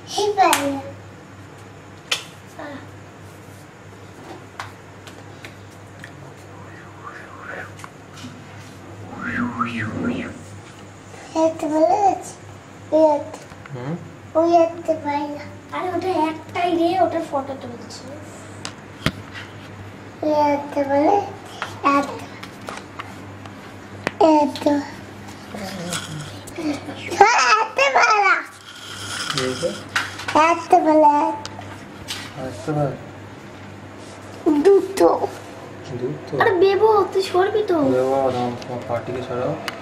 আরে ওটা একটাই রে, ওটার ফটো তুলছি। দুটো। আরে বেবো তুই সরবি তো। পার্টিকে সরাও।